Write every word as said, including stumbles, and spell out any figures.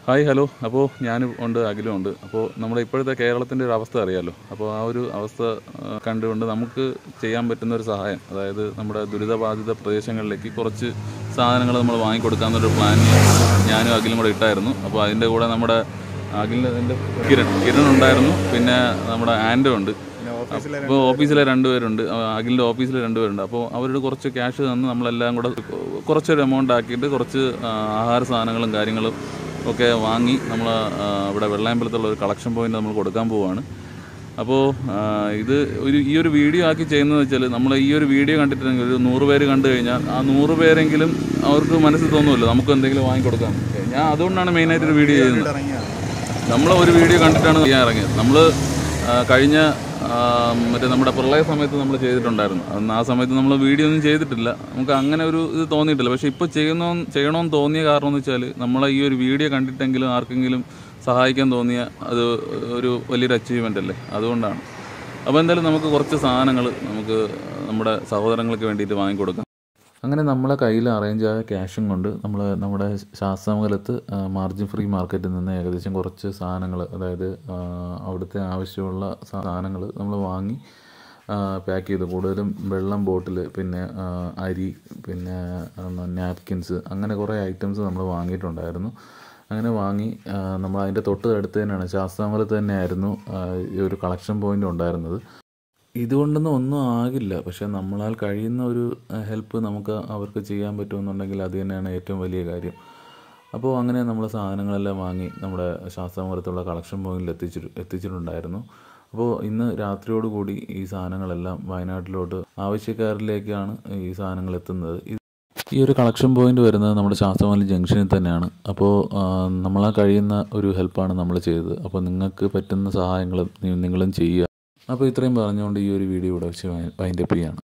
Hi hello. അപ്പോൾ ഞാനും ഉണ്ട്, അഖിലും ഉണ്ട്. അപ്പോൾ നമ്മുടെ ഇപ്പോഴത്തെ കേരളത്തിൻ്റെ ഒരു അവസ്ഥ അറിയാമല്ലോ. അപ്പോൾ ആ ഒരു അവസ്ഥ കണ്ടുകൊണ്ട് നമുക്ക് ചെയ്യാൻ പറ്റുന്ന ഒരു സഹായം, അതായത് നമ്മുടെ ദുരിതബാധിത പ്രദേശങ്ങളിലേക്ക് കുറച്ച് സാധനങ്ങൾ നമ്മൾ വാങ്ങിക്കൊടുക്കാമെന്നൊരു പ്ലാൻ ഞാനും അഖിലും കൂടെ ഇട്ടായിരുന്നു. അപ്പോൾ അതിൻ്റെ കൂടെ നമ്മുടെ അഖിലിൻ്റെ എൻ്റെ കിരൺ കിരൺ ഉണ്ടായിരുന്നു, പിന്നെ നമ്മുടെ ആൻഡോ ഉണ്ട്. അപ്പോൾ ഓഫീസിലെ രണ്ടുപേരുണ്ട്, അഖിലിൻ്റെ ഓഫീസിൽ രണ്ടുപേരുണ്ട്. അപ്പോൾ അവരോട് കുറച്ച് ക്യാഷ് തന്ന് നമ്മളെല്ലാം കൂടെ കുറച്ചൊരു എമൗണ്ട് ആക്കിയിട്ട് കുറച്ച് ആഹാര സാധനങ്ങളും കാര്യങ്ങളും ഒക്കെ വാങ്ങി നമ്മൾ ഇവിടെ വെള്ളയമ്പലത്തുള്ള ഒരു കളക്ഷൻ പോയിൻ്റ് നമ്മൾ കൊടുക്കാൻ പോവുകയാണ്. അപ്പോൾ ഇത് ഒരു ഈ ഒരു വീഡിയോ ആക്കി ചെയ്യുന്നതെന്ന് വെച്ചാൽ, നമ്മൾ ഈ ഒരു വീഡിയോ കണ്ടിട്ടുണ്ടെങ്കിൽ ഒരു നൂറ് പേര് കണ്ടു കഴിഞ്ഞാൽ ആ നൂറ് പേരെങ്കിലും അവർക്ക് മനസ്സിൽ തോന്നുമല്ലോ നമുക്ക് എന്തെങ്കിലും വാങ്ങിക്കൊടുക്കാം. ഞാൻ അതുകൊണ്ടാണ് മെയിനായിട്ടൊരു വീഡിയോ ചെയ്യുന്നത്. നമ്മൾ ഒരു വീഡിയോ കണ്ടിട്ടാണ് ചെയ്യാൻ ഇറങ്ങിയത്. നമ്മൾ കഴിഞ്ഞ മറ്റേ നമ്മുടെ പ്രളയ സമയത്ത് നമ്മൾ ചെയ്തിട്ടുണ്ടായിരുന്നു. അന്ന് ആ സമയത്ത് നമ്മൾ വീഡിയോ ഒന്നും ചെയ്തിട്ടില്ല, നമുക്ക് അങ്ങനെ ഒരു ഇത് തോന്നിയിട്ടില്ല. പക്ഷേ ഇപ്പോൾ ചെയ്യണോ ചെയ്യണമെന്ന് തോന്നിയ കാരണം എന്ന് വെച്ചാൽ, നമ്മളെ ഈ ഒരു വീഡിയോ കണ്ടിട്ടെങ്കിലും ആർക്കെങ്കിലും സഹായിക്കാൻ തോന്നിയ അത് ഒരു വലിയൊരു അച്ചീവ്മെൻ്റ് അല്ലേ, അതുകൊണ്ടാണ്. അപ്പോൾ എന്തായാലും നമുക്ക് കുറച്ച് സാധനങ്ങൾ നമുക്ക് നമ്മുടെ സഹോദരങ്ങൾക്ക് വേണ്ടിയിട്ട് വാങ്ങിക്കൊടുക്കാം. അങ്ങനെ നമ്മളെ കയ്യിൽ അറേഞ്ച് ആയ ക്യാഷും കൊണ്ട് നമ്മൾ നമ്മുടെ ശാസ്താമംഗലത്ത് മാർജിൻ ഫ്രീ മാർക്കറ്റിൽ നിന്ന് ഏകദേശം കുറച്ച് സാധനങ്ങൾ, അതായത് അവിടുത്തെ ആവശ്യമുള്ള സാധനങ്ങൾ നമ്മൾ വാങ്ങി പാക്ക് ചെയ്തു. കൂടുതലും വെള്ളം ബോട്ടിൽ, പിന്നെ അരി, പിന്നെ നാപ്കിൻസ്, അങ്ങനെ കുറേ ഐറ്റംസ് നമ്മൾ വാങ്ങിയിട്ടുണ്ടായിരുന്നു. അങ്ങനെ വാങ്ങി നമ്മൾ അതിൻ്റെ തൊട്ട് അടുത്ത് തന്നെയാണ്, ശാസ്താമംഗലത്ത് തന്നെയായിരുന്നു ഈ ഒരു കളക്ഷൻ പോയിൻ്റ് ഉണ്ടായിരുന്നത്. ഇതുകൊണ്ടൊന്നും ഒന്നും ആകില്ല, പക്ഷേ നമ്മളാൽ കഴിയുന്ന ഒരു ഹെൽപ്പ് നമുക്ക് അവർക്ക് ചെയ്യാൻ പറ്റുമെന്നുണ്ടെങ്കിൽ അത് തന്നെയാണ് ഏറ്റവും വലിയ കാര്യം. അപ്പോൾ അങ്ങനെ നമ്മൾ സാധനങ്ങളെല്ലാം വാങ്ങി നമ്മുടെ ശാസ്താമംഗലത്തുള്ള കളക്ഷൻ പോയിന്റിൽ എത്തിച്ചിട്ട് എത്തിച്ചിട്ടുണ്ടായിരുന്നു. അപ്പോൾ ഇന്ന് രാത്രിയോടുകൂടി ഈ സാധനങ്ങളെല്ലാം വയനാട്ടിലോട്ട് ആവശ്യക്കാരിലേക്കാണ് ഈ സാധനങ്ങൾ എത്തുന്നത്. ഈ ഒരു കളക്ഷൻ പോയിന്റ് വരുന്നത് നമ്മുടെ ശാസ്താമംഗലം ജംഗ്ഷനിൽ തന്നെയാണ്. അപ്പോൾ നമ്മളാൽ കഴിയുന്ന ഒരു ഹെൽപ്പാണ് നമ്മൾ ചെയ്തത്. അപ്പോൾ നിങ്ങൾക്ക് പറ്റുന്ന സഹായങ്ങൾ നിങ്ങളും ചെയ്യുക. അപ്പോൾ ഇത്രയും പറഞ്ഞുകൊണ്ട് ഈ ഒരു വീഡിയോ ഇവിടെ വെച്ച് വൈൻഡപ്പ് ചെയ്യാണ്.